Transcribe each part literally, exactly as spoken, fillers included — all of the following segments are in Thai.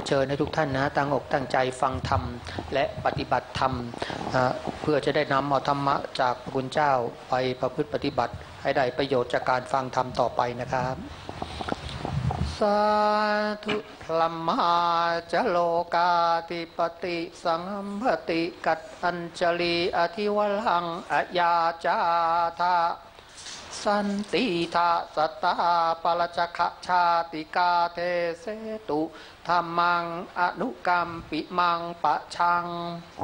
เชิญให้ทุกท่านนะตั้งอกตั้งใจฟังธรรมและปฏิบัติธรรมเพื่อจะได้นำเอาธรรมะจากพระคุณเจ้าไปประพฤติปฏิบัติให้ได้ประโยชน์จากการฟังธรรมต่อไปนะครับสาธุพลัมมาจโลกาติปติสังฆติกัตอัญจลีอธิวลังอายาจาธาสันติทาสตาปรจคชาติกาเทเสตุธรรมังอนุกรรมปิมังปะชัง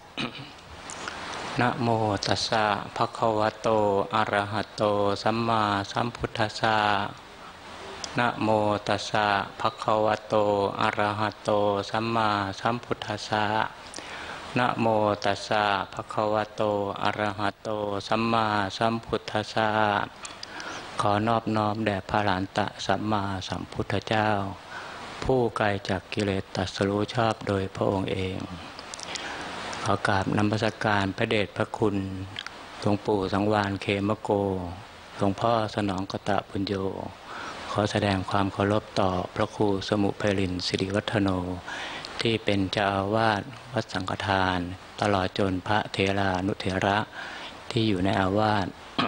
นะโมตัสสะภะคะวะโตอะระหะโตสัมมาสัมพุทธัสสะนะโมตัสสะภะคะวะโตอะระหะโตสัมมาสัมพุทธัสสะนะโมตัสสะภะคะวะโตอะระหะโตสัมมาสัมพุทธัสสะขอนอบน้อมแด่พระอรหันตสัมมาสัมพุทธเจ้าผู้ไกลจากกิเลสตรัสรู้ชอบโดยพระองค์เองขอกราบนมัสการพระเดชพระคุณหลวงปู่สังวาลเขมโกหลวงพ่อสนองกตปุญโญขอแสดงความเคารพต่อพระครูสมุเพรินสิริวัฒโนที่เป็นเจ้าอาวาสวัดสังฆทานตลอดจนพระเถรานุเถระที่อยู่ในอาวาส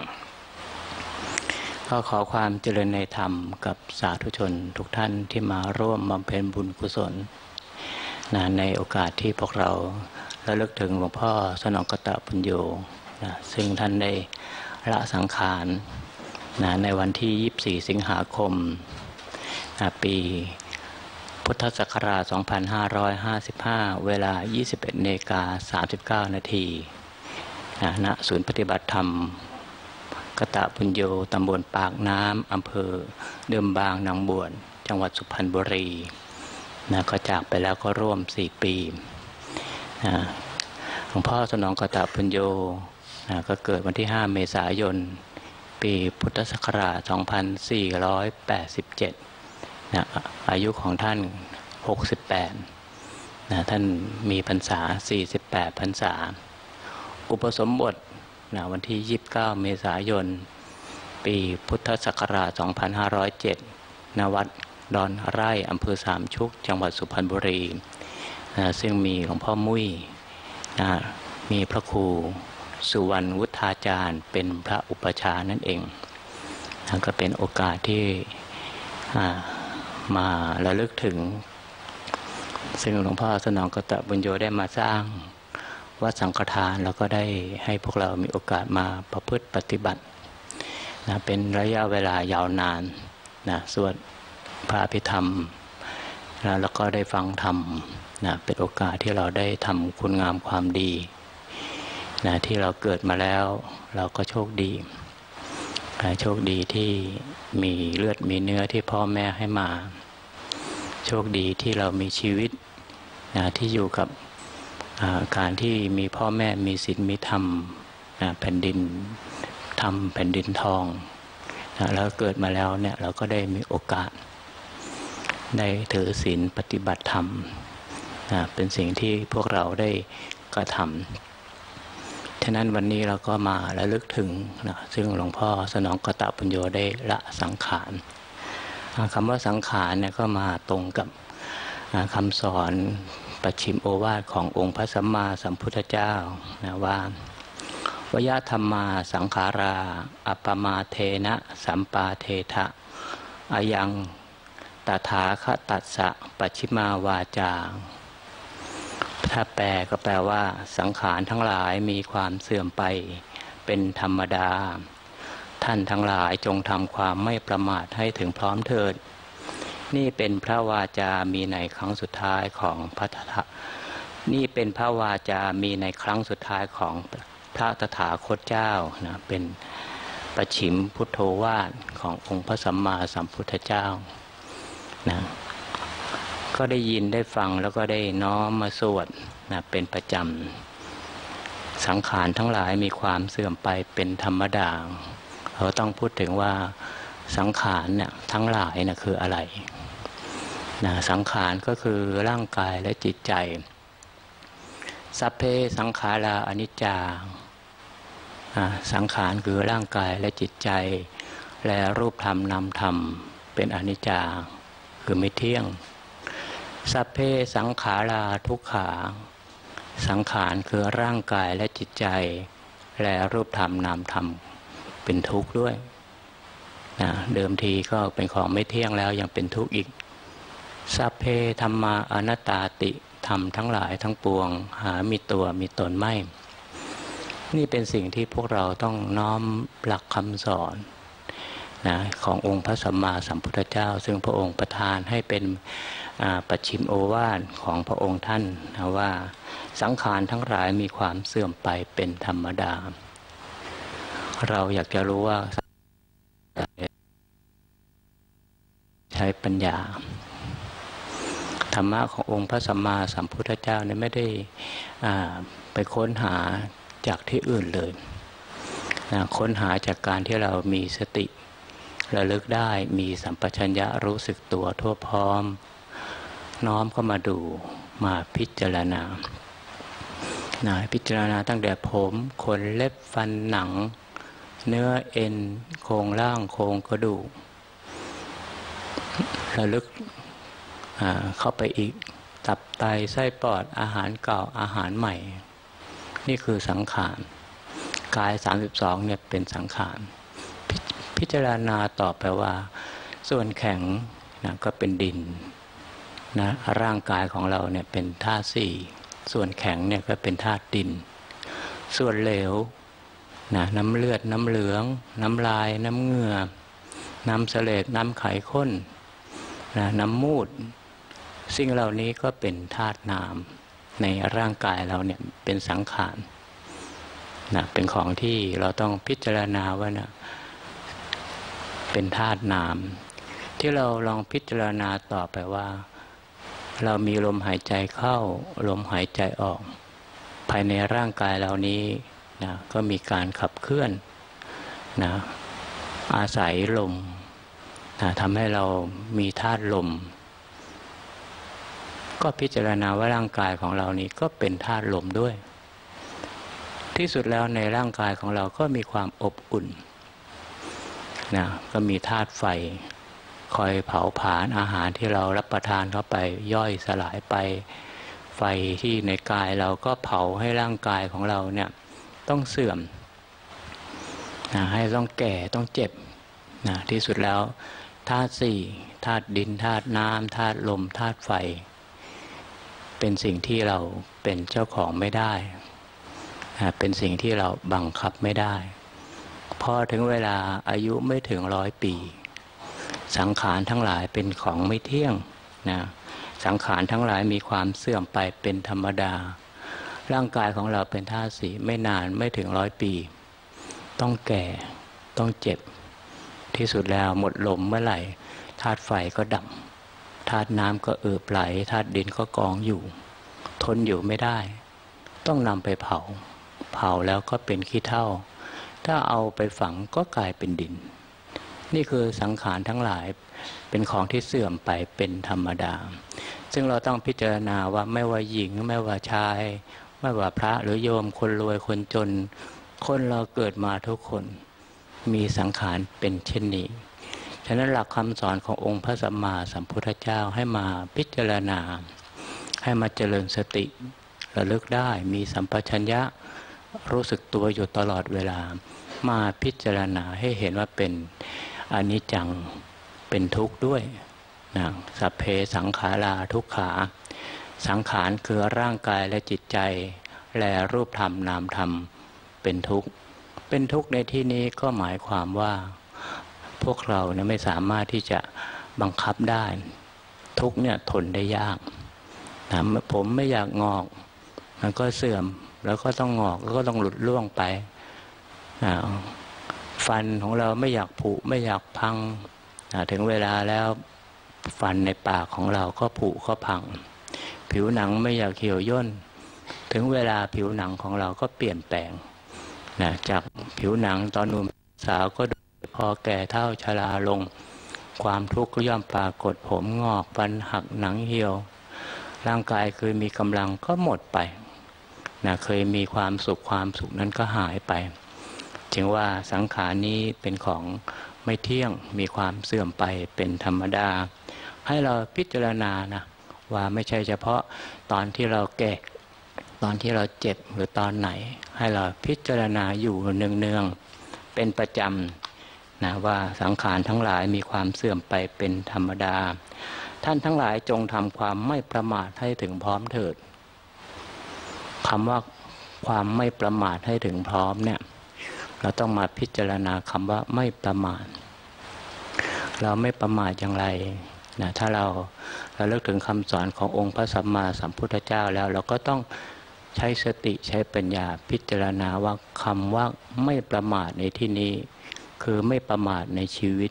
ก็ขอความเจริญในธรรมกับสาธุชนทุกท่านที่มาร่วมบำเพ็ญบุญกุศลนะในโอกาสที่พวกเราระลึกถึงหลวงพ่อสนองกตปุญโญนะซึ่งท่านได้ละสังขารนะในวันที่ยี่สิบสี่สิงหาคมนะปีพุทธศักราชสองพันห้าร้อยห้าสิบห้าเวลา ยี่สิบเอ็ดนาฬิกาสามสิบเก้า นาทีนะณศูนย์ปฏิบัติธรรมกตปุญโญตำบลปากน้ำอำเภอเดิมบางนางบวชจังหวัดสุพรรณบุรีนะก็จากไปแล้วก็ร่วมสี่ปีนะหลวงพ่อสนองกตปุญโญนะก็เกิดวันที่ห้าเมษายนปีพุทธศักราชสองพันสี่ร้อยแปดสิบเจ็ดนะอายุของท่านหกสิบแปดนะท่านมีพรรษาสี่สิบแปดพรรษาอุปสมบทนะวันที่ยี่สิบเก้าเมษายนปีพุทธศักราชสองพันห้าร้อยเจ็ดณวัดดอนไร่อำเภอสามชุกจังหวัดสุพรรณบุรีนะซึ่งมีหลวงพ่อมุ้ยนะมีพระครูสุวรรณวุฒาจารย์เป็นพระอุปชานั่นเองนะก็เป็นโอกาสที่มาระลึกถึงซึ่งหลวงพ่อสนองกตปุญโญได้มาสร้างวัดสังฆทานแล้วก็ได้ให้พวกเรามีโอกาสมาประพฤติปฏิบัตินะเป็นระยะเวลายาวนานนะสวดพระอภิธรรมนะแล้วก็ได้ฟังธรรมนะเป็นโอกาสที่เราได้ทำคุณงามความดีนะที่เราเกิดมาแล้วเราก็โชคดีนะโชคดีที่มีเลือดมีเนื้อที่พ่อแม่ให้มาโชคดีที่เรามีชีวิตนะที่อยู่กับการที่มีพ่อแม่มีศีลมีธรรมนะแผ่นดินธรรมแผ่นดินทองนะแล้วเกิดมาแล้วเนี่ยเราก็ได้มีโอกาสได้ถือศีลปฏิบัติธรรมนะเป็นสิ่งที่พวกเราได้กระทำฉะนั้นวันนี้เราก็มาระลึกถึงนะซึ่งหลวงพ่อสนองกตปุญโญได้ละสังขารคำว่าสังขารเนี่ยก็มาตรงกับคำสอนปัจฉิมโอวาทขององค์พระสัมมาสัมพุทธเจ้านะว่าวยธรรมาสังขาราอัปปมาเทนะสัมปาเททะอายังตถาคตัสสะปัจฉิมาวาจาถ้าแปลก็แปลว่าสังขารทั้งหลายมีความเสื่อมไปเป็นธรรมดาท่านทั้งหลายจงทำความไม่ประมาทให้ถึงพร้อมเถิดนี่เป็นพระวาจามีในครั้งสุดท้ายของพระตถานี่เป็นพระวาจามีในครั้งสุดท้ายของพระตถาคตเจ้านะเป็นปัจฉิมพุทโธวาทขององค์พระสัมมาสัมพุทธเจ้านะก็ได้ยินได้ฟังแล้วก็ได้น้อมมาสวดนะเป็นประจำสังขารทั้งหลายมีความเสื่อมไปเป็นธรรมดาเราต้องพูดถึงว่าสังขารเนี่ยทั้งหลายนะคืออะไรนะสังขารก็คือร่างกายและจิตใจสัพเพสังขาราอนิจจาสังขารคือร่างกายและจิตใจและรูปธรรมนามธรรมเป็นอนิจจาคือไม่เที่ยงสัพเพสังขาราทุกขาสังขารคือร่างกายและจิตใจและรูปธรรมนามธรรมเป็นทุกข์ด้วยนะเดิมทีก็เป็นของไม่เที่ยงแล้วยังเป็นทุกข์อีกสัพเพธัมมาอนัตตาติธรรมทั้งหลายทั้งปวงหามีตัวมีตนไม่นี่เป็นสิ่งที่พวกเราต้องน้อมหลักคำสอนนะขององค์พระสัมมาสัมพุทธเจ้าซึ่งพระองค์ประทานให้เป็นปัจฉิมโอวาทของพระองค์ท่านนะว่าสังขารทั้งหลายมีความเสื่อมไปเป็นธรรมดาเราอยากจะรู้ว่าใช้ปัญญาธรรมะขององค์พระสัมมาสัมพุทธเจ้าเนี่ยไม่ได้ไปค้นหาจากที่อื่นเลยนะค้นหาจากการที่เรามีสติระลึกได้มีสัมปชัญญะรู้สึกตัวทั่วพร้อมน้อมเข้ามาดูมาพิจารณานะพิจารณาตั้งแต่ผมขนเล็บฟันหนังเนื้อเอ็นโครงร่างโครงกระดูกระลึกเข้าไปอีกตับไตไส้ปอดอาหารเก่าอาหารใหม่นี่คือสังขารกายสามสิบสองเนี่ยเป็นสังขารพพิจารณาต่อไปว่าส่วนแข็งนะก็เป็นดินนะร่างกายของเราเนี่ยเป็นธาตุสี่ส่วนแข็งเนี่ยก็เป็นธาตุดินส่วนเหลวนะน้ำเลือดน้ำเหลืองน้ำลายน้ำเหงื่อน้ำเสลดน้ำไขข้นนะน้ำมูดสิ่งเหล่านี้ก็เป็นธาตุน้ำในร่างกายเราเนี่ยเป็นสังขารนะเป็นของที่เราต้องพิจารณาว่านะเป็นธาตุน้ำที่เราลองพิจารณาต่อไปว่าเรามีลมหายใจเข้าลมหายใจออกภายในร่างกายเรานี้นะก็มีการขับเคลื่อนนะอาศัยลมนะทำให้เรามีธาตุลมก็พิจารณาว่าร่างกายของเรานี้ก็เป็นธาตุลมด้วยที่สุดแล้วในร่างกายของเราก็มีความอบอุ่นนะก็มีธาตุไฟคอยเผาผลาญอาหารที่เรารับประทานเข้าไปย่อยสลายไปไฟที่ในกายเราก็เผาให้ร่างกายของเราเนี่ยต้องเสื่อมนะให้ต้องแก่ต้องเจ็บนะที่สุดแล้วธาตุสี่ธาตุดินธาตุน้ำธาตุลมธาตุไฟเป็นสิ่งที่เราเป็นเจ้าของไม่ได้นะเป็นสิ่งที่เราบังคับไม่ได้พอถึงเวลาอายุไม่ถึงร้อยปีสังขารทั้งหลายเป็นของไม่เที่ยงนะสังขารทั้งหลายมีความเสื่อมไปเป็นธรรมดาร่างกายของเราเป็นธาตุสี่ไม่นานไม่ถึงร้อยปีต้องแก่ต้องเจ็บที่สุดแล้วหมดลมเมื่อไหร่ธาตุไฟก็ดับธาตุน้ำก็เอิบไหลธาตุดินก็กองอยู่ทนอยู่ไม่ได้ต้องนำไปเผาเผาแล้วก็เป็นขี้เถ้าถ้าเอาไปฝังก็กลายเป็นดินนี่คือสังขารทั้งหลายเป็นของที่เสื่อมไปเป็นธรรมดาซึ่งเราต้องพิจารณาว่าไม่ว่าหญิงไม่ว่าชายไม่ว่าพระหรือโยมคนรวยคนจนคนเราเกิดมาทุกคนมีสังขารเป็นเช่นนี้ฉะนั้นหลักคำสอนขององค์พระสัมมาสัมพุทธเจ้าให้มาพิจารณาให้มาเจริญสติระลึกได้มีสัมปชัญญะรู้สึกตัวอยู่ตลอดเวลามาพิจารณาให้เห็นว่าเป็นอนิจจังเป็นทุกข์ด้วยนะสัพเพสังขาราทุกขาสังขารคือร่างกายและจิตใจและรูปธรรมนามธรรมเป็นทุกข์เป็นทุกข์ในที่นี้ก็หมายความว่าพวกเราเนี่ยไม่สามารถที่จะบังคับได้ทุกข์เนี่ยทนได้ยากนะผมไม่อยากงอกมันก็เสื่อมแล้วก็ต้องงอกแล้วก็ต้องหลุดร่วงไปนะฟันของเราไม่อยากผุไม่อยากพังนะถึงเวลาแล้วฟันในปากของเราก็ผุก็พังผิวหนังไม่อยากเหี่ยวย่นถึงเวลาผิวหนังของเราก็เปลี่ยนแปลงนะจากผิวหนังตอนหนุ่มสาวก็พอแก่เฒ่าชราลงความทุกข์ก็ย่อมปรากฏผมงอกฟันหักหนังเหี่ยวร่างกายเคยมีกำลังก็หมดไปนะเคยมีความสุขความสุขนั้นก็หายไปจึงว่าสังขารนี้เป็นของไม่เที่ยงมีความเสื่อมไปเป็นธรรมดาให้เราพิจารณานะว่าไม่ใช่เฉพาะตอนที่เราแก่ตอนที่เราเจ็บหรือตอนไหนให้เราพิจารณาอยู่เนืองๆเป็นประจำนะว่าสังขารทั้งหลายมีความเสื่อมไปเป็นธรรมดาท่านทั้งหลายจงทำความไม่ประมาทให้ถึงพร้อมเถิดคำว่าความไม่ประมาทให้ถึงพร้อมเนี่ยเราต้องมาพิจารณาคำว่าไม่ประมาทเราไม่ประมาทอย่างไรนะถ้าเราเราเลิกถึงคำสอนขององค์พระสัมมาสัมพุทธเจ้าแล้วเราก็ต้องใช้สติใช้ปัญญาพิจารณาว่าคำว่าไม่ประมาทในที่นี้คือไม่ประมาทในชีวิต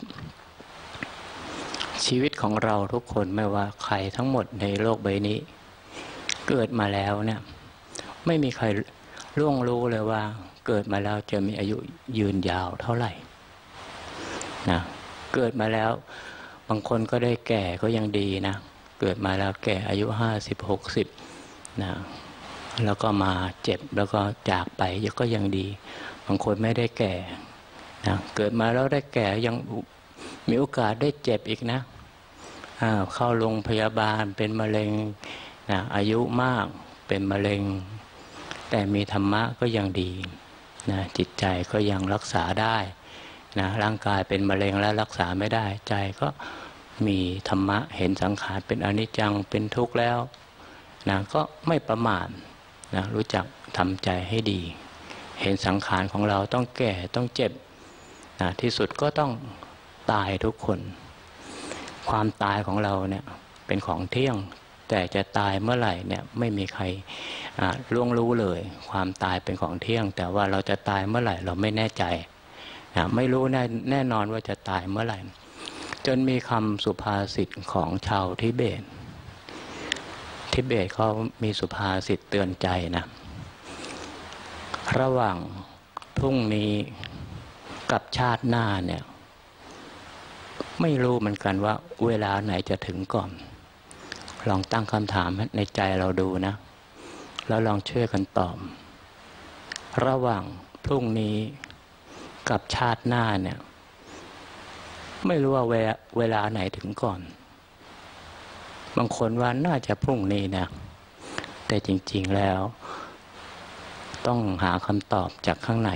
ชีวิตของเราทุกคนไม่ว่าใครทั้งหมดในโลกใบนี้เกิดมาแล้วเนี่ยไม่มีใครล่วงรู้เลยว่าเกิดมาแล้วจะมีอายุยืนยาวเท่าไหร่นะเกิดมาแล้วบางคนก็ได้แก่ก็ยังดีนะเกิดมาแล้วแก่อายุห้าสิบหกสิบนะแล้วก็มาเจ็บแล้วก็จากไปก็ยังดีบางคนไม่ได้แก่นะเกิดมาแล้วได้แก่ยังมีโอกาสได้เจ็บอีกนะเข้าโรงพยาบาลเป็นมะเร็งนะอายุมากเป็นมะเร็งแต่มีธรรมะก็ยังดีนะจิตใจก็ยังรักษาได้นะร่างกายเป็นมะเร็งแล้วรักษาไม่ได้ใจก็มีธรรมะเห็นสังขารเป็นอนิจจังเป็นทุกข์แล้วนะก็ไม่ประมาทนะรู้จักทำใจให้ดีเห็นสังขารของเราต้องแก่ต้องเจ็บนะที่สุดก็ต้องตายทุกคนความตายของเราเนี่ยเป็นของเที่ยงแต่จะตายเมื่อไหร่เนี่ยไม่มีใครล่วงรู้เลยความตายเป็นของเที่ยงแต่ว่าเราจะตายเมื่อไหร่เราไม่แน่ใจนะไม่รู้แน่แน่นอนว่าจะตายเมื่อไหร่จนมีคำสุภาษิตของชาวทิเบตทิเบตเขามีสุภาษิตเตือนใจนะระหว่างพรุ่งนี้กับชาติหน้าเนี่ยไม่รู้เหมือนกันว่าเวลาไหนจะถึงก่อนลองตั้งคำถามในใจเราดูนะแล้วลองช่วยกันตอบระหว่างพรุ่งนี้กับชาติหน้าเนี่ยไม่รู้ว่าเวลาไหนถึงก่อนบางคนว่าน่าจะพรุ่งนี้นะแต่จริงๆแล้วต้องหาคำตอบจากข้างใน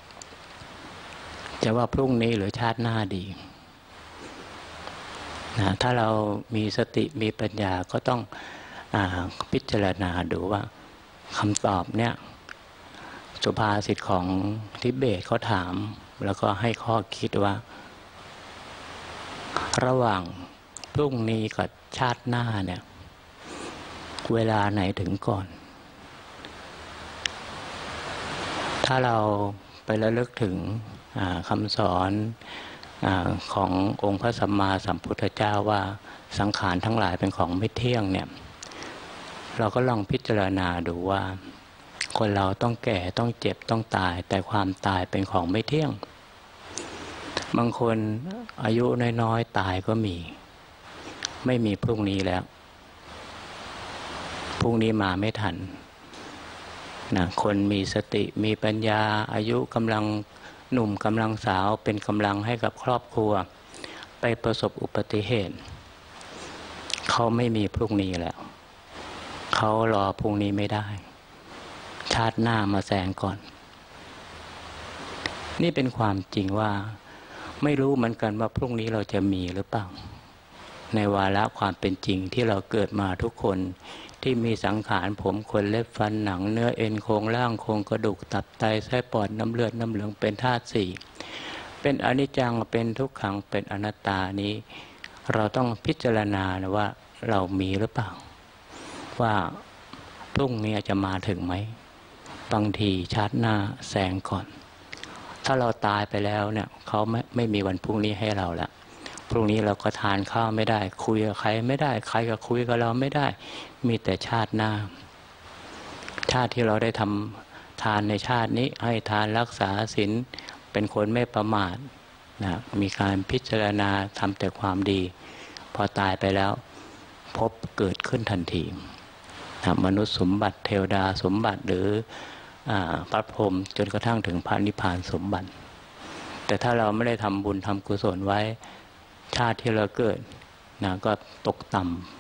จะว่าพรุ่งนี้หรือชาติหน้าดีนะถ้าเรามีสติมีปัญญาก็ต้องอ่าพิจารณาดูว่าคำตอบเนี่ยสุภาษิตของทิเบตเขาถามแล้วก็ให้ข้อคิดว่าระหว่างพรุ่งนี้กับชาติหน้าเนี่ยเวลาไหนถึงก่อนถ้าเราไประลึกถึงคำสอนขององค์พระสัมมาสัมพุทธเจ้าว่าสังขารทั้งหลายเป็นของไม่เที่ยงเนี่ยเราก็ลองพิจารณาดูว่าคนเราต้องแก่ต้องเจ็บต้องตายแต่ความตายเป็นของไม่เที่ยงบางคนอายุน้อยๆตายก็มีไม่มีพรุ่งนี้แล้วพรุ่งนี้มาไม่ทันนะคนมีสติมีปัญญาอายุกำลังหนุ่มกำลังสาวเป็นกำลังให้กับครอบครัวไปประสบอุบัติเหตุเขาไม่มีพรุ่งนี้แล้วเขารอพรุ่งนี้ไม่ได้ชาติหน้ามาแซงก่อนนี่เป็นความจริงว่าไม่รู้เหมือนกันว่าพรุ่งนี้เราจะมีหรือเปล่าในวาระความเป็นจริงที่เราเกิดมาทุกคนที่มีสังขารผมขนเล็บฟันหนังเนื้อเอ็นโครงร่างโครงกระดูกตับไตไส้ปอดน้ำเลือดน้ำเหลืองเป็นธาตุสี่เป็นอนิจจังเป็นทุกขังเป็นอนัตตานี้เราต้องพิจารณานะว่าเรามีหรือเปล่าว่าพรุ่งนี้จะมาถึงไหมบางทีชาติหน้าแซงก่อนถ้าเราตายไปแล้วเนี่ยเขาไม่ไม่มีวันพรุ่งนี้ให้เราแล้วพรุ่งนี้เราก็ทานข้าวไม่ได้คุยกับใครไม่ได้ใครก็คุยกับเราไม่ได้มีแต่ชาติหน้าชาติที่เราได้ทำทานในชาตินี้ให้ทานรักษาศีลเป็นคนไม่ประมาทนะมีการพิจารณาทำแต่ความดีพอตายไปแล้วพบเกิดขึ้นทันทีนะมนุษย์สมบัติเทวดาสมบัติหรือพระพรหมจนกระทั่งถึงพระนิพพานสมบัติแต่ถ้าเราไม่ได้ทำบุญทำกุศลไว้ชาติที่เราเกิดนะก็ตกต่ำไป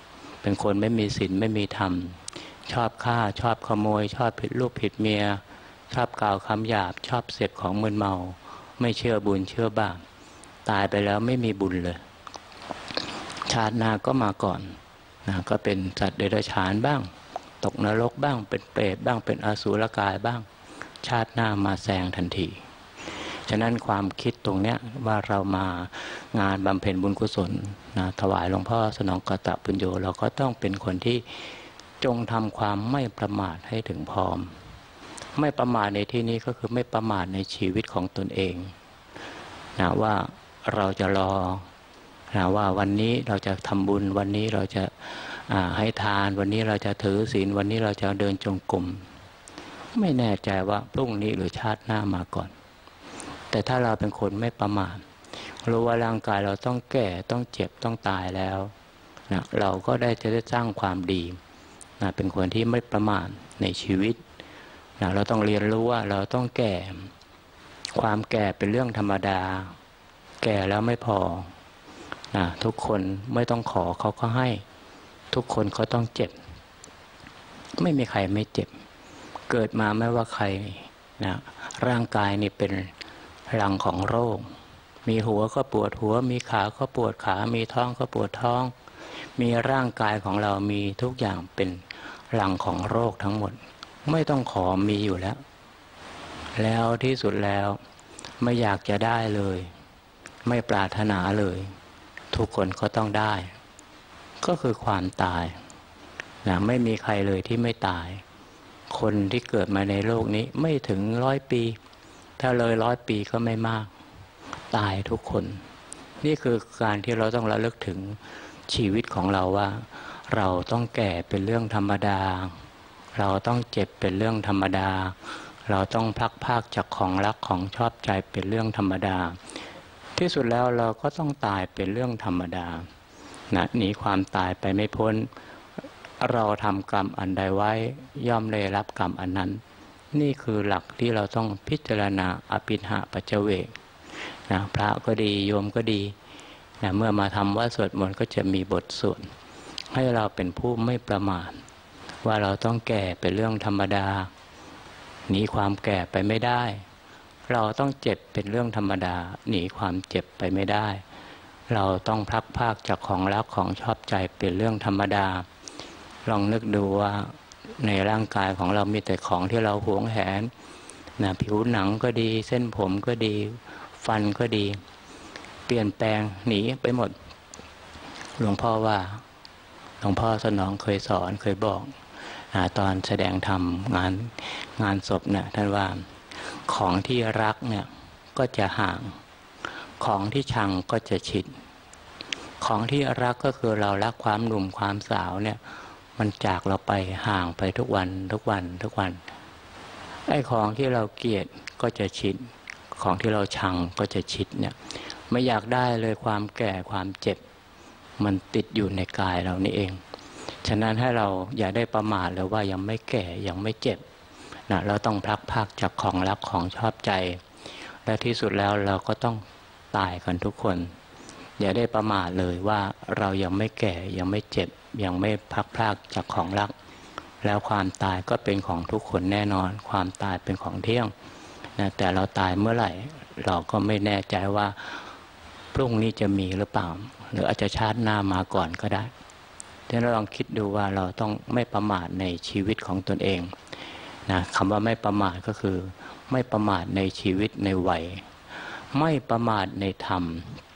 เป็นคนไม่มีศีลไม่มีธรรมชอบฆ่าชอบขโมยชอบผิดลูกผิดเมียชอบกล่าวคำหยาบชอบเสพของมึนเมาไม่เชื่อบุญเชื่อบาปตายไปแล้วไม่มีบุญเลยชาติหน้าก็มาก่อนนะก็เป็นสัตว์เดรัจฉานบ้างตกนรกบ้างเป็นเปรตบ้างเป็นอสุรกายบ้างชาติหน้ามาแซงทันทีฉะนั้นความคิดตรงเนี้ยว่าเรามางานบำเพ็ญบุญกุศลนะถวายหลวงพ่อสนองกตปุญโญเราก็ต้องเป็นคนที่จงทำความไม่ประมาทให้ถึงพร้อมไม่ประมาทในที่นี้ก็คือไม่ประมาทในชีวิตของตนเองนะว่าเราจะรอนะว่าวันนี้เราจะทำบุญวันนี้เราจะให้ทานวันนี้เราจะถือศีลวันนี้เราจะเดินจงกรมไม่แน่ใจว่าพรุ่งนี้หรือชาติหน้ามาก่อนแต่ถ้าเราเป็นคนไม่ประมาทรู้ว่าร่างกายเราต้องแก่ต้องเจ็บต้องตายแล้วนะเราก็ได้จะได้สร้างความดีนะเป็นคนที่ไม่ประมาทในชีวิตนะเราต้องเรียนรู้ว่าเราต้องแก่ความแก่เป็นเรื่องธรรมดาแก่แล้วไม่พอนะทุกคนไม่ต้องขอเขาก็ให้ทุกคนเขาต้องเจ็บไม่มีใครไม่เจ็บเกิดมาไม่ว่าใครนะร่างกายนี่เป็นรังของโรคมีหัวก็ปวดหัวมีขาก็ปวดขามีท้องก็ปวดท้องมีร่างกายของเรามีทุกอย่างเป็นรังของโรคทั้งหมดไม่ต้องขอมีอยู่แล้วแล้วที่สุดแล้วไม่อยากจะได้เลยไม่ปรารถนาเลยทุกคนก็ต้องได้ก็คือความตายนะไม่มีใครเลยที่ไม่ตายคนที่เกิดมาในโลกนี้ไม่ถึงร้อยปีถ้าเลยร้อยปีก็ไม่มากตายทุกคนนี่คือการที่เราต้องระลึกถึงชีวิตของเราว่าเราต้องแก่เป็นเรื่องธรรมดาเราต้องเจ็บเป็นเรื่องธรรมดาเราต้องพลักพรากจากของรักของชอบใจเป็นเรื่องธรรมดาที่สุดแล้วเราก็ต้องตายเป็นเรื่องธรรมดานะหนีความตายไปไม่พ้นเราทำกรรมอันใดไว้ย่อมได้รับกรรมอันนั้นนี่คือหลักที่เราต้องพิจารณาอภินหปัจเจเวกนะพระก็ดีโยมก็ดีนะเมื่อมาทำวัดสวดมนต์ก็จะมีบทสวดให้เราเป็นผู้ไม่ประมาทว่าเราต้องแก่เป็นเรื่องธรรมดาหนีความแก่ไปไม่ได้เราต้องเจ็บเป็นเรื่องธรรมดาหนีความเจ็บไปไม่ได้เราต้องพลักพรากจากของรักของชอบใจเป็นเรื่องธรรมดาลองนึกดูว่าในร่างกายของเรามีแต่ของที่เราหวงแหนนะผิวหนังก็ดีเส้นผมก็ดีฟันก็ดีเปลี่ยนแปลงหนีไปหมดหลวงพ่อว่าหลวงพ่อสนองเคยสอนเคยบอกตอนแสดงธรรมงานงานศพเนี่ยท่านว่าของที่รักเนี่ยก็จะห่างของที่ชังก็จะชิดของที่รักก็คือเรารักความหนุ่มความสาวเนี่ยมันจากเราไปห่างไปทุกวันทุกวันทุกวันไอ้ของที่เราเกลียดก็จะชิดของที่เราชังก็จะชิดเนี่ยไม่อยากได้เลยความแก่ความเจ็บมันติดอยู่ในกายเรานี่เองฉะนั้นให้เราอย่าได้ประมาทเลยว่ายังไม่แก่ยังไม่เจ็บนะเราต้องพลักพรากจากของรักของชอบใจและที่สุดแล้วเราก็ต้องตายกันทุกคนอย่าได้ประมาทเลยว่าเรายังไม่แก่ยังไม่เจ็บยังไม่พลักพรากจากของรักแล้วความตายก็เป็นของทุกคนแน่นอนความตายเป็นของเที่ยงนะแต่เราตายเมื่อไหร่เราก็ไม่แน่ใจว่าพรุ่งนี้จะมีหรือเปล่าหรืออาจจะชาติหน้ามาก่อนก็ได้ดังนั้นลองคิดดูว่าเราต้องไม่ประมาทในชีวิตของตนเองนะคำว่าไม่ประมาทก็คือไม่ประมาทในชีวิตในวัยไม่ประมาทในธรรม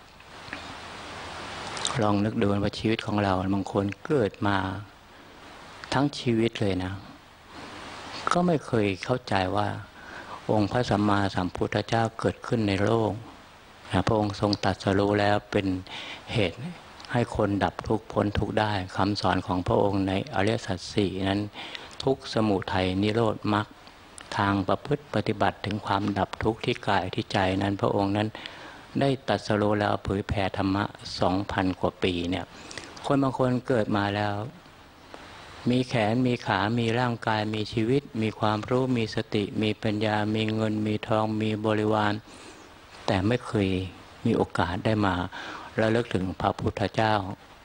ลองนึกดูว่าชีวิตของเราบางคนเกิดมาทั้งชีวิตเลยนะก็ไม่เคยเข้าใจว่าองค์พระสัมมาสัมพุทธเจ้าเกิดขึ้นในโลกนะพระองค์ทรงตรัสรู้แล้วเป็นเหตุให้คนดับทุกข์พ้นทุกข์ได้คำสอนของพระองค์ในอริยสัจสี่นั้นทุกข์สมุทัยนิโรธมรรคทางประพฤติปฏิบัติถึงความดับทุกข์ที่กายที่ใจนั้นพระองค์นั้นได้ตรัสรู้แล้วเผยแผ่ธรรมะ สองพัน กว่าปีเนี่ยคนบางคนเกิดมาแล้วมีแขนมีขามีร่างกายมีชีวิตมีความรู้มีสติมีปัญญามีเงินมีทองมีบริวารแต่ไม่เคยมีโอกาสได้มาระลึกถึงพระพุทธเจ้า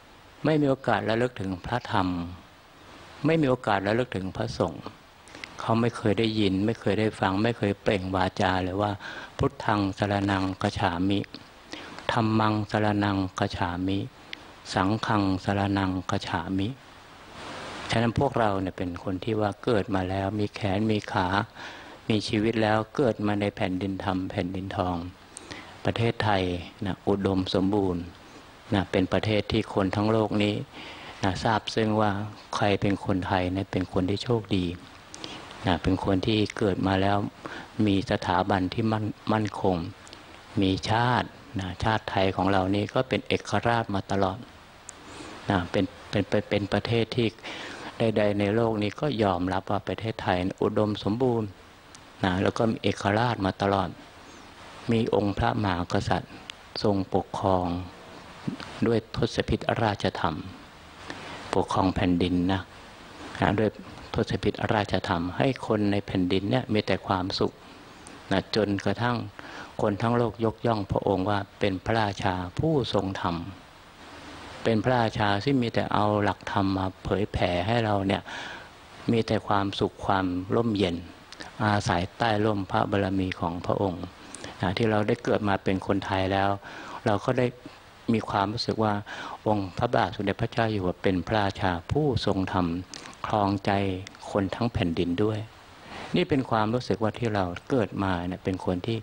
ไม่มีโอกาสระลึกถึงพระธรรมไม่มีโอกาสระลึกถึงพระสงฆ์เขาไม่เคยได้ยินไม่เคยได้ฟังไม่เคยเปล่งวาจาเลยว่าพุทธังสรณังคัจฉามิธัมมังสรณังคัจฉามิสังฆังสรณังคัจฉามิฉะนั้นพวกเราเนี่ยเป็นคนที่ว่าเกิดมาแล้วมีแขนมีขามีชีวิตแล้วเกิดมาในแผ่นดินธรรมแผ่นดินทองประเทศไทยนะอุดมสมบูรณ์นะเป็นประเทศที่คนทั้งโลกนี้นะทราบซึ่งว่าใครเป็นคนไทยนะเป็นคนที่โชคดีนะเป็นคนที่เกิดมาแล้วมีสถาบันที่มั่นมั่นคงมีชาตินะชาติไทยของเรานี่ก็เป็นเอกราชมาตลอดนะเป็นเป็นเป็นประเทศที่ใดๆในโลกนี้ก็ยอมรับว่าประเทศไทยอุดมสมบูรณ์นะแล้วก็มีเอกราชมาตลอดมีองค์พระมหากษัตริย์ทรงปกครองด้วยทศพิธราชธรรมปกครองแผ่นดินนะนะด้วยทศพิธราชธรรมให้คนในแผ่นดินเนี่ยมีแต่ความสุขนะจนกระทั่งคนทั้งโลกยกย่องพระองค์ว่าเป็นพระราชาผู้ทรงธรรมเป็นพระราชาที่มีแต่เอาหลักธรรมมาเผยแผ่ให้เราเนี่ยมีแต่ความสุขความร่มเย็นอาศัยใต้ร่มพระบารมีของพระองค์นะที่เราได้เกิดมาเป็นคนไทยแล้วเราก็ได้มีความรู้สึกว่าองค์พระบาทสมเด็จพระเจ้าอยู่หัวเป็นพระราชาผู้ทรงธรรมครองใจคนทั้งแผ่นดินด้วยนี่เป็นความรู้สึกว่าที่เราเกิดมาเนี่ยเป็นคนที่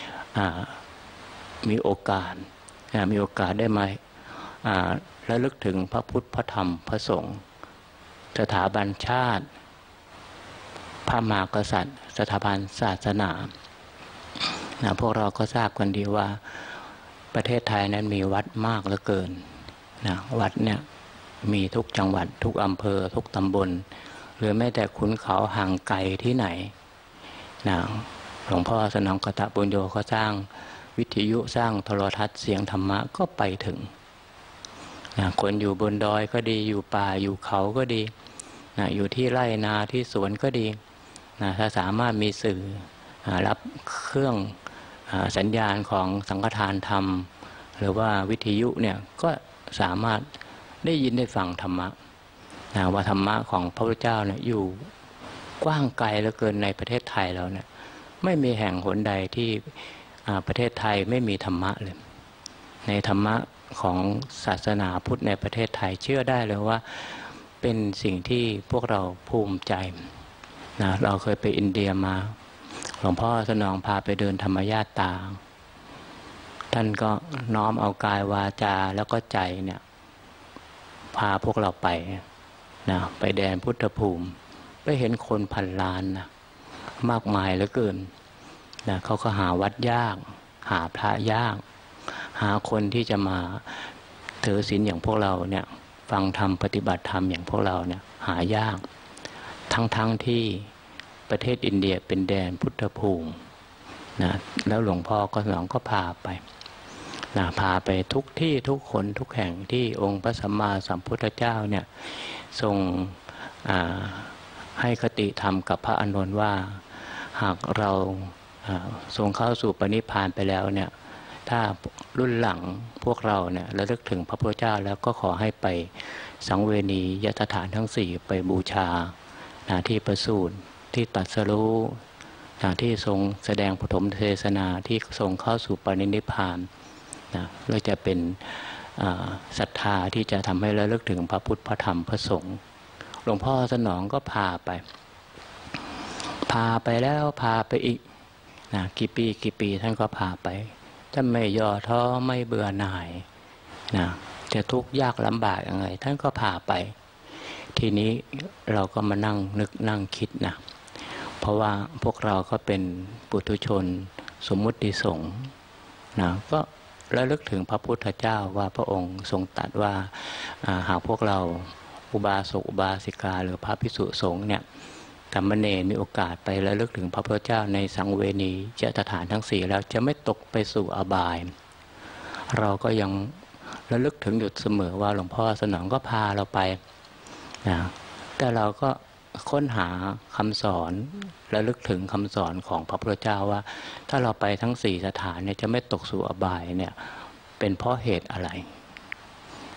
มีโอกาสมีโอกาสได้มาระลึกถึงพระพุทธพระธรรมพระสงฆ์สถาบันชาติพระมหากษัตริย์สถาบันศาสนานะพวกเราก็ทราบกันดีว่าประเทศไทยนั้นมีวัดมากเหลือเกินนะวัดเนี่ยมีทุกจังหวัดทุกอำเภอทุกตำบลหรือแม้แต่ขุนเขาห่างไกลที่ไหนนะหลวงพ่อสนองกตปุญโญก็สร้างวิทยุสร้างโทรทัศน์เสียงธรรมะก็ไปถึงนะคนอยู่บนดอยก็ดีอยู่ป่าอยู่เขาก็ดีนะอยู่ที่ไร่นาที่สวนก็ดีนะถ้าสามารถมีสื่อรับเครื่องสัญญาณของสังฆทานธรรมหรือว่าวิทยุเนี่ยก็สามารถได้ยินได้ฟังธรรมะนะว่าธรรมะของพระพุทธเจ้าเนี่ยอยู่กว้างไกลเหลือเกินในประเทศไทยเราเนี่ยไม่มีแห่งหนใดที่ประเทศไทยไม่มีธรรมะเลยในธรรมะของศาสนาพุทธในประเทศไทยเชื่อได้เลยว่าเป็นสิ่งที่พวกเราภูมิใจนะเราเคยไปอินเดียมาหลวงพ่อสนองพาไปเดินธรรมญาตราท่านก็น้อมเอากายวาจาแล้วก็ใจเนี่ยพาพวกเราไปนะไปแดนพุทธภูมิไปเห็นคนพันล้านนะมากมายเหลือเกินนะเขาก็หาวัดยากหาพระยากหาคนที่จะมาถือศีลอย่างพวกเราเนี่ยฟังธรรมปฏิบัติธรรมอย่างพวกเราเนี่ยหายากทั้งๆที่ประเทศอินเดียเป็นแดนพุทธภูมินะแล้วหลวงพ่อก็สนองก็พาไปนะพาไปทุกที่ทุกคนทุกแห่งที่องค์พระสัมมาสัมพุทธเจ้าเนี่ยทรงให้คติธรรมกับพระอานนท์ว่าหากเราทรงเข้าสู่ปณิพพานไปแล้วเนี่ยถ้ารุ่นหลังพวกเราเนี่ยระลึกถึงพระพุทธเจ้าแล้วก็ขอให้ไปสังเวณียสถานทั้งสี่ไปบูชานะที่ประสูติที่ตรัสรู้นะที่ทรงแสดงปฐมเทศนาที่ทรงเข้าสู่ปณิพพานนะเราจะเป็นศรัทธาที่จะทำให้ระลึกถึงพระพุทธพระธรรมพระสงฆ์หลวงพ่อสนองก็พาไปพาไปแล้วพาไปอีกนะกี่ปีกี่ปีท่านก็พาไปท่านไม่ย่อท้อไม่เบื่อหน่ายนะจะทุกข์ยากลำบากยังไงท่านก็พาไปทีนี้เราก็มานั่งนึกนั่งคิดนะเพราะว่าพวกเราก็เป็นปุถุชนสมมุติสงฆ์นะก็ระลึกถึงพระพุทธเจ้าว่าพระองค์ทรงตรัสว่าหากพวกเราอุบาสกอุบาสิกาหรือพระภิกษุสงฆ์เนี่ยสามเณรมีโอกาสไประลึกถึงพระพุทธเจ้าในสังเวณียสถานทั้งสี่แล้วจะไม่ตกไปสู่อบายเราก็ยังระลึกถึงอยู่เสมอว่าหลวงพ่อสนองก็พาเราไปนะแต่เราก็ค้นหาคำสอนระลึกถึงคำสอนของพระพุทธเจ้าว่าถ้าเราไปทั้งสี่สถานเนี่ยจะไม่ตกสู่อบายเนี่ยเป็นเพราะเหตุอะไร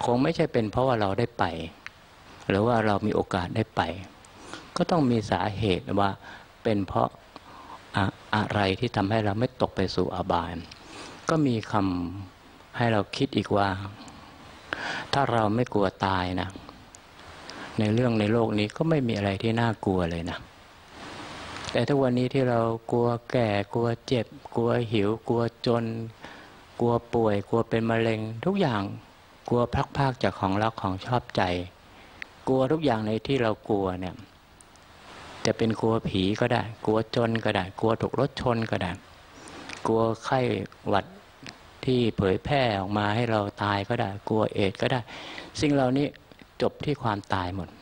คงไม่ใช่เป็นเพราะว่าเราได้ไปหรือว่าเรามีโอกาสได้ไปก็ต้องมีสาเหตุว่าเป็นเพราะอะอะไรที่ทำให้เราไม่ตกไปสู่อบายก็มีคำให้เราคิดอีกว่าถ้าเราไม่กลัวตายนะในเรื่องในโลกนี้ก็ไม่มีอะไรที่น่ากลัวเลยนะแต่ทุกวันนี้ที่เรากลัวแก่กลัวเจ็บกลัวหิวกลัวจนกลัวป่วยกลัวเป็นมะเร็งทุกอย่างกลัวพลักพรากจากของรักของชอบใจกลัวทุกอย่างในที่เรากลัวเนี่ยจะเป็นกลัวผีก็ได้กลัวจนก็ได้กลัวถูกรถชนก็ได้กลัวไข้หวัดที่เผยแพร่ออกมาให้เราตายก็ได้กลัวเอดส์ก็ได้สิ่งเหล่านี้จบที่ความตายหมด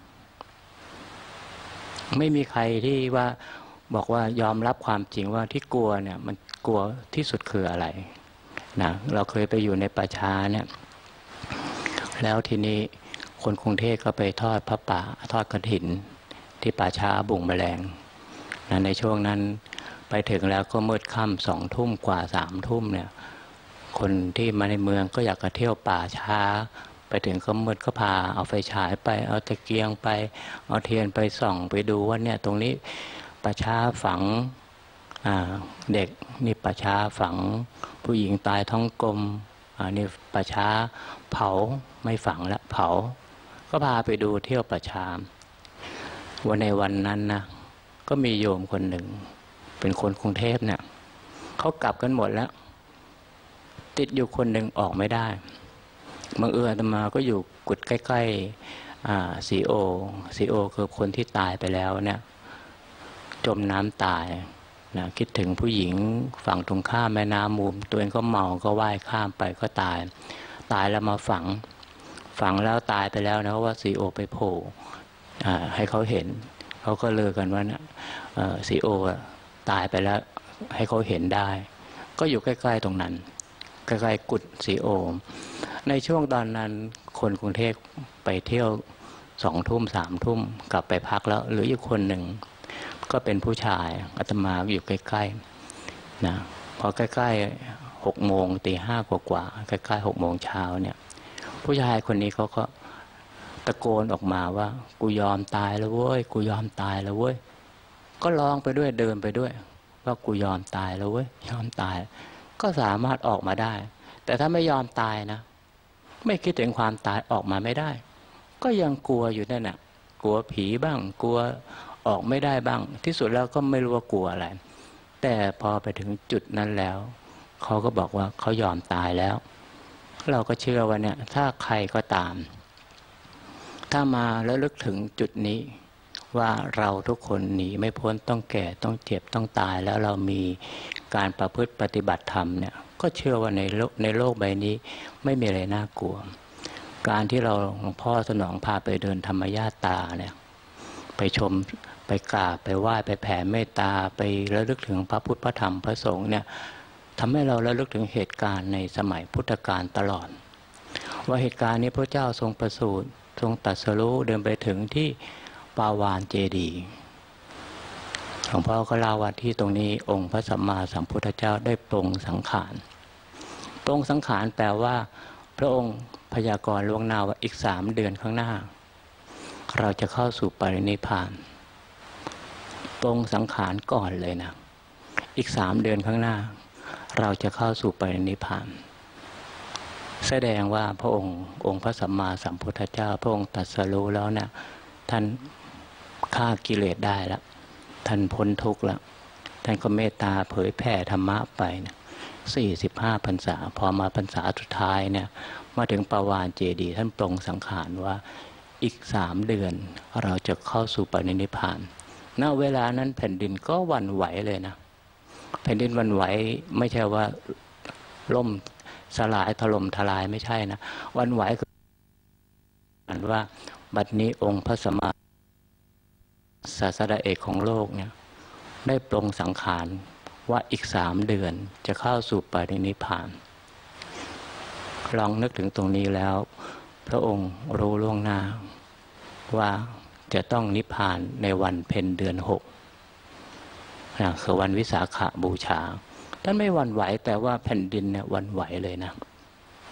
ไม่มีใครที่ว่าบอกว่ายอมรับความจริงว่าที่กลัวเนี่ยมันกลัวที่สุดคืออะไรนะเราเคยไปอยู่ในป่าช้าเนี่ยแล้วทีนี้คนกรุงเทพก็ไปทอดพระป่าทอดกฐินที่ป่าช้าบุ่งแมลงนะในช่วงนั้นไปถึงแล้วก็มืดค่ำสองทุ่มกว่าสามทุ่มเนี่ยคนที่มาในเมืองก็อยากจะเที่ยวป่าช้าไปถึงก็มืดก็พาเอาไฟฉายไปเอาตะเกียงไปเอาเทียนไปส่องไปดูว่าเนี่ยตรงนี้ป่าช้าฝังเด็กนี่ป่าช้าฝังผู้หญิงตายท้องกลมนี่ป่าช้าเผาไม่ฝังละเผาก็พาไปดูเที่ยวป่าช้าวันในวันนั้นนะก็มีโยมคนหนึ่งเป็นคนกรุงเทพเนี่ยเขากลับกันหมดแล้วติดอยู่คนหนึ่งออกไม่ได้บังเอิญอาตมาก็อยู่กุดใกล้ๆซีโอซีโอคือคนที่ตายไปแล้วเนี่ยจมน้ำตายนะคิดถึงผู้หญิงฝั่งตรงข้ามแม่น้ำมุมตัวเองก็เมาก็ว่ายข้ามไปก็ตายตายแล้วมาฝังฝังแล้วตายไปแล้วนะเพราะว่าซีโอไปโผล่ให้เขาเห็นเขาก็เลือกันว่าเนี่ยซีโอตายไปแล้วให้เขาเห็นได้ก็อยู่ใกล้ๆตรงนั้นใกล้ๆกุดซีโอในช่วงตอนนั้นคนกรุงเทพไปเที่ยวสองทุ่มสามทุ่มกลับไปพักแล้วหรืออีกคนหนึ่งก็เป็นผู้ชายอาตมาอยู่ใกล้ๆนะพอใกล้ๆหกโมงตีห้ากว่าๆใกล้ๆหกโมงเช้าเนี่ยผู้ชายคนนี้เขาก็ตะโกนออกมาว่ากูยอมตายแล้วเว้ยกูยอมตายแล้วเว้ยก็ร้องไปด้วยเดินไปด้วยว่ากูยอมตายแล้วเว้ยยอมตายก็สามารถออกมาได้แต่ถ้าไม่ยอมตายนะไม่คิดถึงความตายออกมาไม่ได้ก็ยังกลัวอยู่นั่นน่ะกลัวผีบ้างกลัวออกไม่ได้บ้างที่สุดแล้วก็ไม่รู้ว่ากลัวอะไรแต่พอไปถึงจุดนั้นแล้วเขาก็บอกว่าเขายอมตายแล้วเราก็เชื่อว่าเนี่ยถ้าใครก็ตามถ้ามาแล้วลึกถึงจุดนี้ว่าเราทุกคนหนีไม่พ้นต้องแก่ต้องเจ็บต้องตายแล้วเรามีการประพฤติปฏิบัติธรรมเนี่ยก็เชื่อว่าในโลกในโลกใบนี้ไม่มีอะไรน่ากลัวการที่เราหลวงพ่อสนองพาไปเดินธรรมญาตราเนี่ยไปชมไปกราบไปไหว้ไปแผ่เมตตาไประลึกถึงพระพุทธพระธรรมพระสงฆ์เนี่ยทำให้เราระลึกถึงเหตุการณ์ในสมัยพุทธกาลตลอดว่าเหตุการณ์นี้พระเจ้าทรงประสูติทรงตรัสรู้เดินไปถึงที่ปาวาฬเจดีย์หลวงพ่อก็เล่าว่าที่ตรงนี้องค์พระสัมมาสัมพุทธเจ้าได้ปรงสังขารปรงสังขารแปลว่าพระองค์พยากรณ์ล่วงหน้าว่าอีกสามเดือนข้างหน้าเราจะเข้าสู่ปรินิพพานปรงสังขารก่อนเลยนะอีกสามเดือนข้างหน้าเราจะเข้าสู่ปรินิพพานแสดงว่าพระองค์องค์พระสัมมาสัมพุทธเจ้าพระองค์ตรัสรู้แล้วนะท่านฆ่ากิเลสได้แล้วท่านพ้นทุกข์แล้วท่านก็เมตตาเผยแผ่ธรรมะไปนะสี่สิบห้าพรรษาพอมาพรรษาสุดท้ายเนี่ยมาถึงปาวาฬเจดีย์ท่านปรงสังขารว่าอีกสามเดือนเราจะเข้าสู่ปรินิพพานณเวลานั้นแผ่นดินก็หวั่นไหวเลยนะแผ่นดินหวั่นไหวไม่ใช่ว่าล่มสลายถล่มทลายไม่ใช่นะหวั่นไหวคือว่าบัดนี้องค์พระสัมมาศาสดาเอกของโลกเนี่ยได้ปรงสังขารว่าอีกสามเดือนจะเข้าสู่ปรินิพพานลองนึกถึงตรงนี้แล้วพระองค์รู้ล่วงหน้าว่าจะต้องนิพพานในวันเพ็ญเดือนหกนะคือวันวิสาขบูชาท่านไม่หวั่นไหวแต่ว่าแผ่นดินเนี่ยหวั่นไหวเลยนะ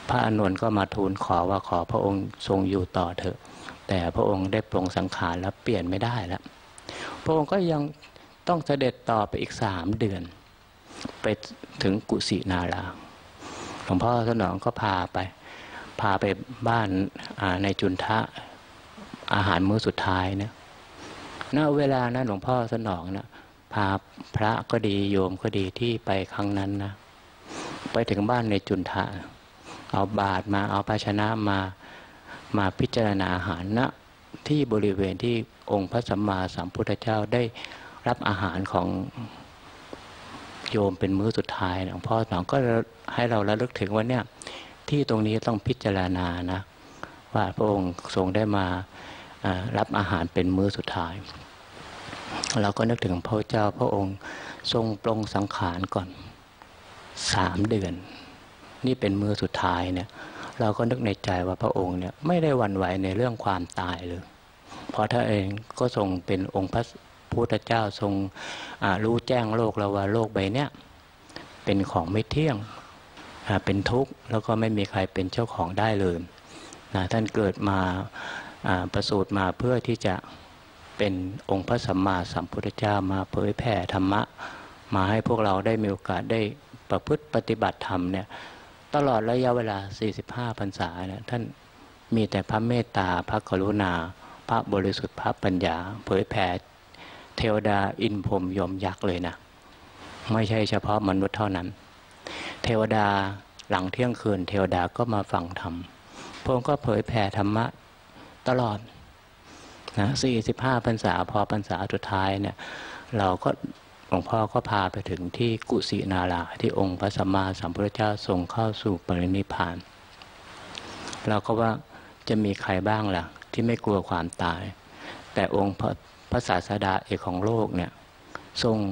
พระอานนท์ก็มาทูลขอว่าขอพระองค์ทรงอยู่ต่อเถอะแต่พระองค์ได้ปรงสังขารแล้วเปลี่ยนไม่ได้แล้วพระองค์ก็ยังต้องเสด็จต่อไปอีกสามเดือนไปถึงกุสินาราหลวงพ่อสนองก็พาไปพาไปบ้านในจุนทะอาหารมื้อสุดท้ายเนี่ยณเวลานั้นหลวงพ่อสนองนะพาพระก็ดีโยมก็ดีที่ไปครั้งนั้นนะไปถึงบ้านในจุนทะเอาบาตรมาเอาภาชนะมามาพิจารณาอาหารณที่บริเวณที่องค์พระสัมมาสัมพุทธเจ้าได้รับอาหารของโยมเป็นมื้อสุดท้ายหลวงพ่อสนองก็ให้เราระลึกถึงว่าเนี่ยที่ตรงนี้ต้องพิจารณานะว่าพระองค์ทรงได้มารับอาหารเป็นมื้อสุดท้ายเราก็นึกถึงพระเจ้าพระองค์ทรงปรงสังขารก่อนสามเดือนนี่เป็นมื้อสุดท้ายเนี่ยเราก็นึกในใจว่าพระองค์เนี่ยไม่ได้หวั่นไหวในเรื่องความตายเลยเพราะท่านเองก็ทรงเป็นองค์พระพุทธเจ้าทรงรู้แจ้งโลกแล้วว่าโลกใบเนี้ยเป็นของไม่เที่ยงเป็นทุกข์แล้วก็ไม่มีใครเป็นเจ้าของได้เลยนะท่านเกิดมาประสูติมาเพื่อที่จะเป็นองค์พระสัมมาสัมพุทธเจ้ามาเผยแผ่ธรรมะมาให้พวกเราได้มีโอกาสได้ประพฤติปฏิบัติธรรมเนี่ยตลอดระยะเวลาสี่สิบห้าพรรษาเนี่ยท่านมีแต่พระเมตตาพระกรุณาพระบริสุทธิ์พระปัญญาเผยแผ่เทวดาอินพรหมยมยักษ์เลยนะไม่ใช่เฉพาะมนุษย์เท่านั้นเทวดาหลังเที่ยงคืนเทวดาก็มาฟังธรรมพระองค์ก็เผยแผ่ธรรมะตลอดนะสี่สิบห้าพรรษาพอพรรษาสุดท้ายเนี่ยเราก็หลวงพ่อก็พาไปถึงที่กุสินาราที่องค์พระสัมมาสัมพุทธเจ้าทรงเข้าสู่ปรินิพพานเราก็ว่าจะมีใครบ้างล่ะที่ไม่กลัวความตายแต่องค์พระพระศาสดาเอกของโลกเนี่ยทรง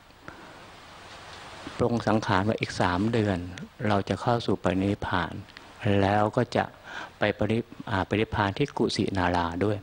ปรงสังขารว่าอีกสามเดือนเราจะเข้าสู่ปรินิพพานแล้วก็จะไปปริปรินิพพานที่กุสินาราด้วย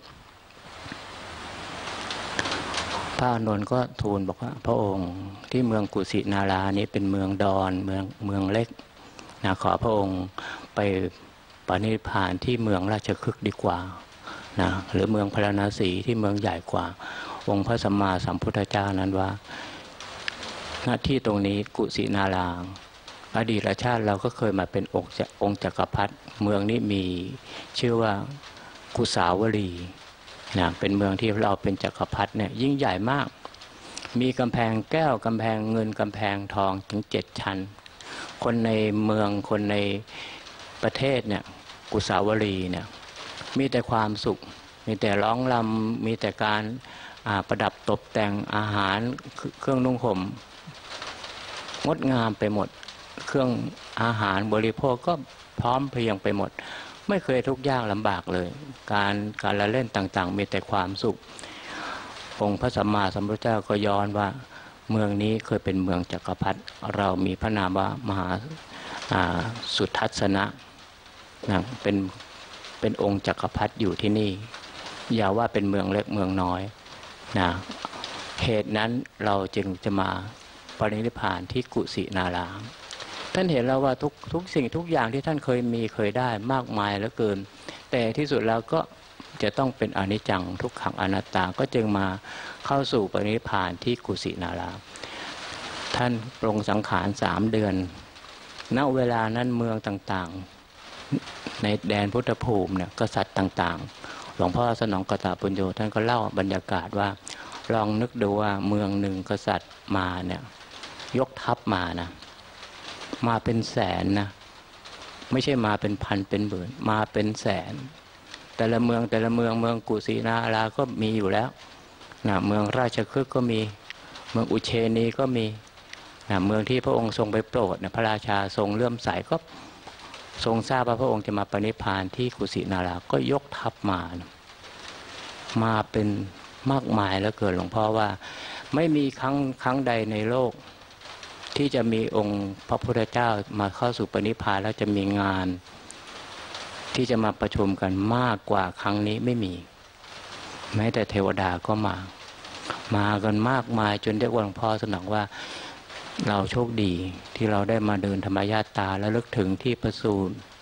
พระอานนท์ก็ทูลบอกว่าพระองค์ที่เมืองกุสินารานี้เป็นเมืองดอนเมืองเมืองเล็กนะขอพระองค์ไปปรินิพพานที่เมืองราชคฤห์ดีกว่านะหรือเมืองพาราณสีที่เมืองใหญ่กว่าองค์พระสัมมาสัมพุทธเจ้านั้นว่าหน้าที่ตรงนี้กุสินาราอดีตชาติเราก็เคยมาเป็นองค์องค์จักรพรรดิเมืองนี้มีชื่อว่ากุสาวรีนะเป็นเมืองที่เราเป็นจักรพรรดิเนี่ยยิ่งใหญ่มากมีกำแพงแก้วกำแพงเงินกำแพงทองถึงเจ็ดชั้นคนในเมืองคนในประเทศเนี่ยกุสาวรีเนี่ยมีแต่ความสุขมีแต่ร้องรำมีแต่การประดับตกแต่งอาหารเครื่องนุ่งห่มงดงามไปหมดเครื่องอาหารบริโภคก็พร้อมเพรียงไปหมดไม่เคยทุกข์ยากลำบากเลยการการละเล่นต่างๆมีแต่ความสุของค์พระสัมมาสัมพุทธเจ้าก็ย้อนว่าเมืองนี้เคยเป็นเมืองจักรพรรดิเรามีพระนามว่ามหาสุทัศนะนะเป็นเป็นองค์จักรพรรดิอยู่ที่นี่อย่าว่าเป็นเมืองเล็กเมืองน้อยนะเหตุนั้นเราจึงจะมาปรินิพพานที่กุสินาราท่านเห็นแล้วว่าทุกทุกสิ่งทุกอย่างที่ท่านเคยมีเคยได้มากมายเหลือเกินแต่ที่สุดแล้วก็จะต้องเป็นอนิจจังทุกขังอนัตตาก็จึงมาเข้าสู่ปรินิพพานที่กุสินาราท่านปรงสังขารสามเดือนณเวลานั้นเมืองต่างๆในแดนพุทธภูมิเนี่ยกษัตริย์ต่างๆหลวงพ่อสนองกตปุญโญท่านก็เล่าบรรยากาศว่าลองนึกดูว่าเมืองหนึ่งกษัตริย์มาเนี่ยยกทัพมานะมาเป็นแสนนะไม่ใช่มาเป็นพันเป็นหมื่นมาเป็นแสนแต่ละเมืองแต่ละเมืองเมืองกุสินาราก็มีอยู่แล้วนะเมืองราชคฤห์ก็มีเมืองอุเชนีก็มีนะเมืองที่พระองค์ทรงไปโปรดนะพระราชาทรงเลื่อมใสก็ทรงทราบว่าพระองค์จะมาปรินิพพานที่กุสินาราก็ยกทัพมานะมาเป็นมากมายแล้วเกิดหลวงพ่อว่าไม่มีครั้งครั้งใดในโลกที่จะมีองค์พระพุทธเจ้ามาเข้าสู่ปรินิพพานแล้วจะมีงานที่จะมาประชุมกันมากกว่าครั้งนี้ไม่มีแม้แต่เทวดาก็มามากันมากมายจนได้หลวงพ่อสนองว่าเราโชคดีที่เราได้มาเดินธรรมญาตราและลึกถึงที่ประสูติ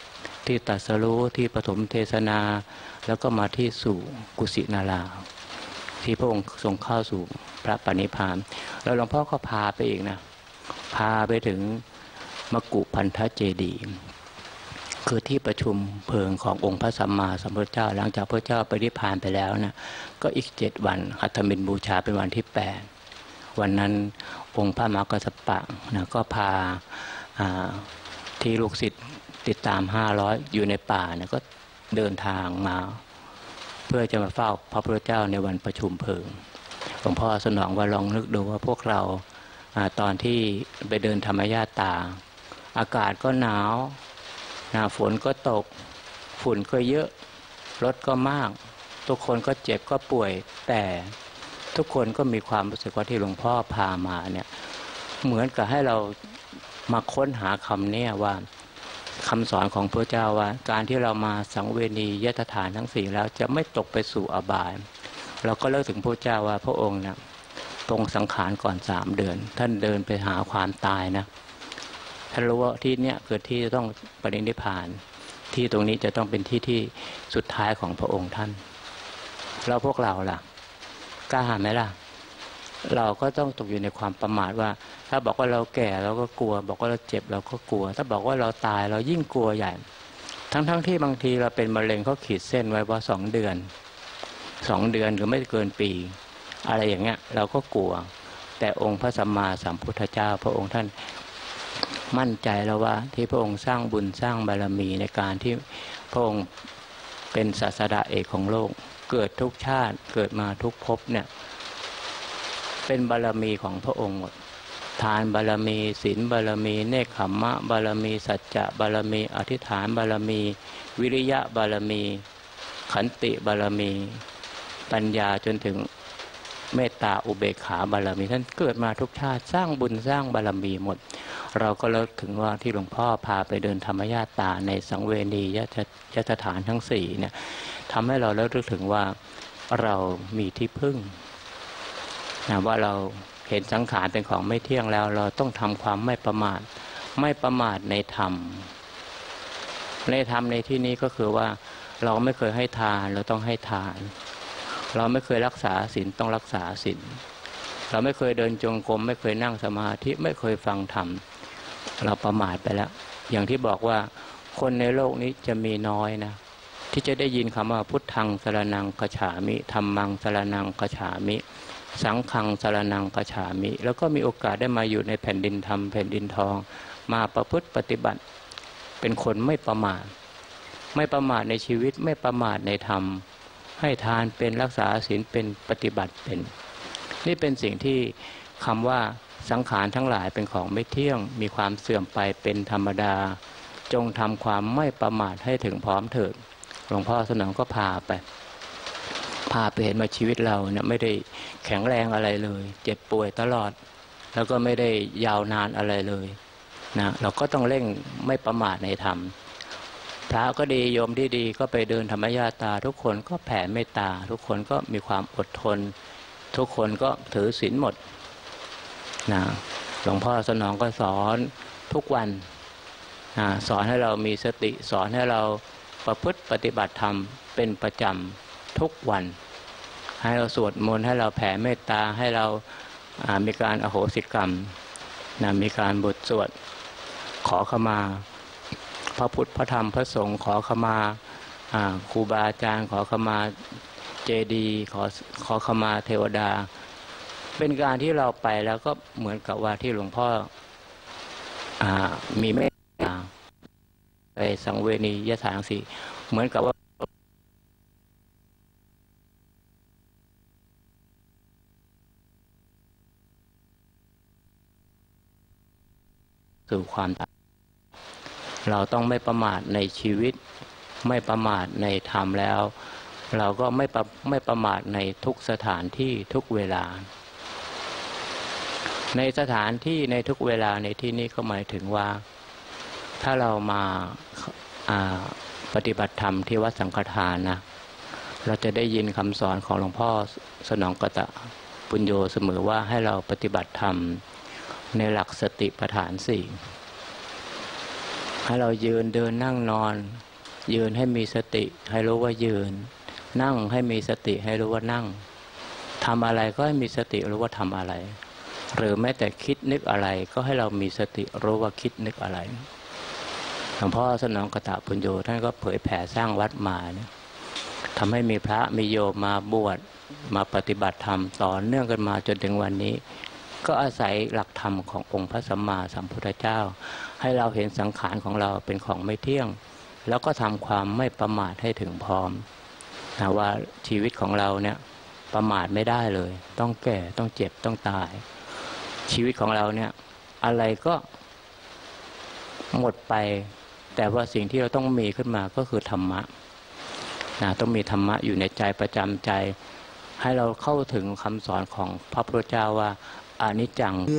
ที่ตรัสรู้ที่ปฐมเทศนาแล้วก็มาที่สู่กุสินาราที่พระองค์ทรงเข้าสู่พระปณิพพานแล้วหลวงพ่อก็พาไปอีกนะพาไปถึงมกุพันธเจดีย์คือที่ประชุมเพลิงขององค์พระสัมมาสัมพุทธเจ้าหลังจากพระเจ้าปณิพพานไปแล้วนะก็อีกเจ็ดวันหัตถมินบูชาเป็นวันที่แปดวันนั้นองค์พระมหากัสสปะนะก็พาที่ลูกศิษย์ติดตามห้าร้อยอยู่ในป่านะก็เดินทางมาเพื่อจะมาเฝ้าพระพุทธเจ้าในวันประชุมเพลิงหลวงพ่อสนองว่าลองนึกดูว่าพวกเราตอนที่ไปเดินธรรมญาตราอากาศก็หนาวหนาฝนก็ตกฝุ่นก็เยอะรถก็มากทุกคนก็เจ็บก็ป่วยแต่ทุกคนก็มีความรู้สึกว่าที่หลวงพ่อพามาเนี่ยเหมือนกับให้เรามาค้นหาคำนี้ว่าคำสอนของพระเจ้าว่าการที่เรามาสังเวนียตฐานทั้งสี่แล้วจะไม่ตกไปสู่อบายเราก็เลิกถึงพระเจ้าว่าพระองค์นะตรงสังขารก่อนสามเดือนท่านเดินไปหาความตายนะท่านรู้ว่าที่เนี้ยเกิดที่จะต้องปรินิพพานที่ตรงนี้จะต้องเป็นที่ที่สุดท้ายของพระองค์ท่านแล้วพวกเราล่ะกล้าไหมล่ะเราก็ต้องตกอยู่ในความประมาทว่าถ้าบอกว่าเราแก่เราก็กลัวบอกว่าเราเจ็บเราก็กลัวถ้าบอกว่าเราตายเรายิ่งกลัวใหญ่ทั้งๆ ท, ที่บางทีเราเป็นมะเร็งเขาขีดเส้นไว้ว่าสองเดือนสองเดือนหรือไม่เกินปีอะไรอย่างเงี้ยเราก็กลัวแต่องค์พระสัมมาสัมพุทธเจ้าพระองค์ท่านมั่นใจแล้วว่าที่พระองค์สร้างบุญสร้างบารมีในการที่พระองค์เป็นศาสดาเอกของโลกเกิดทุกชาติเกิดมาทุกภพเนี่ยเป็นบารมีของพระองค์หมดทานบารมีศีลบารมีเนกขัมมะบารมีสัจจะบารมีอธิษฐานบารมีวิริยะบารมีขันติบารมีปัญญาจนถึงเมตตาอุเบกขาบารมีท่านเกิดมาทุกชาติสร้างบุญสร้างบารมีหมดเราก็เลิกถึงว่าที่หลวงพ่อพาไปเดินธรรมญาตราในสังเวนียสถานทั้งสี่เนี่ยทำให้เราเลิกถึงว่าเรามีที่พึ่งนะว่าเราเห็นสังขารเป็นของไม่เที่ยงแล้วเราต้องทำความไม่ประมาทไม่ประมาทในธรรมในธรรมในที่นี้ก็คือว่าเราไม่เคยให้ทานเราต้องให้ทานเราไม่เคยรักษาศีลต้องรักษาศีลเราไม่เคยเดินจงกรมไม่เคยนั่งสมาธิไม่เคยฟังธรรมเราประมาทไปแล้วอย่างที่บอกว่าคนในโลกนี้จะมีน้อยนะที่จะได้ยินคำว่าพุทธังสรณังคัจฉามิธัมมังสรณังคัจฉามิสังฆังสรณังคัจฉามิแล้วก็มีโอกาสได้มาอยู่ในแผ่นดินธรรมแผ่นดินทองมาประพฤติปฏิบัติเป็นคนไม่ประมาทไม่ประมาทในชีวิตไม่ประมาทในธรรมให้ทานเป็นรักษาศีลเป็นปฏิบัติเป็นนี่เป็นสิ่งที่คำว่าสังขารทั้งหลายเป็นของไม่เที่ยงมีความเสื่อมไปเป็นธรรมดาจงทำความไม่ประมาทให้ถึงพร้อมเถิดหลวงพ่อสนองก็พาไปพาไปเห็นว่าชีวิตเราเนี่ยไม่ได้แข็งแรงอะไรเลยเจ็บป่วยตลอดแล้วก็ไม่ได้ยาวนานอะไรเลยนะเราก็ต้องเร่งไม่ประมาทในธรรมพระก็ดีโยมที่ดีก็ไปเดินธรรมญาตราทุกคนก็แผ่เมตตาทุกคนก็มีความอดทนทุกคนก็ถือศีลหมดนะหลวงพ่อสนองก็สอนทุกวันนะสอนให้เรามีสติสอนให้เราประพฤติปฏิบัติธรรมเป็นประจำทุกวันให้เราสวดมนต์ให้เราแผ่เมตตาให้เรามีการอโหสิกรรมนะมีการบทสวดขอขมาพระพุทธพระธรรมพระสงฆ์ขอขมาครูบาอาจารย์ขอขมาเจดีย์ขอขอขมาเทวดาเป็นการที่เราไปแล้วก็เหมือนกับว่าที่หลวงพ่อมีเมตตาไปสังเวนียสถานสี่เหมือนกับว่าสู่ความตายเราต้องไม่ประมาทในชีวิตไม่ประมาทในธรรมแล้วเราก็ไม่ประไม่ประมาทในทุกสถานที่ทุกเวลาในสถานที่ในทุกเวลาในที่นี้ก็หมายถึงว่าถ้าเรามาปฏิบัติธรรมที่วัดสังฆทานนะเราจะได้ยินคำสอนของหลวงพ่อสนองกตปุญโญเสมอว่าให้เราปฏิบัติธรรมในหลักสติปัฏฐานสี่ให้เรายืนเดินนั่งนอนยืนให้มีสติให้รู้ว่ายืนนั่งให้มีสติให้รู้ว่านั่งทำอะไรก็ให้มีสติรู้ว่าทำอะไรหรือแม้แต่คิดนึกอะไรก็ให้เรามีสติรู้ว่าคิดนึกอะไรหลวงพ่อสนองกตปุญโญท่านก็เผยแผ่สร้างวัดมาเนี่ยทำให้มีพระมีโยมมาบวชมาปฏิบัติธรรมต่อเนื่องกันมาจนถึงวันนี้ก็อาศัยหลักธรรมขององค์พระสัมมาสัมพุทธเจ้าให้เราเห็นสังขารของเราเป็นของไม่เที่ยงแล้วก็ทำความไม่ประมาทให้ถึงพร้อมนะว่าชีวิตของเราเนี่ยประมาทไม่ได้เลยต้องแก่ต้องเจ็บต้องตายชีวิตของเราเนี่ยอะไรก็หมดไปแต่ว่าสิ่งที่เราต้องมีขึ้นมาก็คือธรรมะนะต้องมีธรรมะอยู่ในใจประจำใจให้เราเข้าถึงคำสอนของพระพุทธเจ้าว่าอนิจจัง